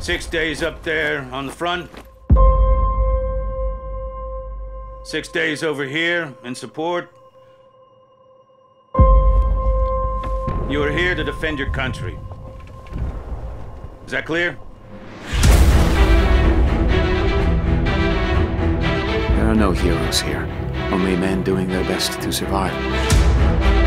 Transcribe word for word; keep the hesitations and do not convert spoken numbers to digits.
Six days up there on the front. Six days over here in support. You are here to defend your country. Is that clear? There are no heroes here. Only men doing their best to survive.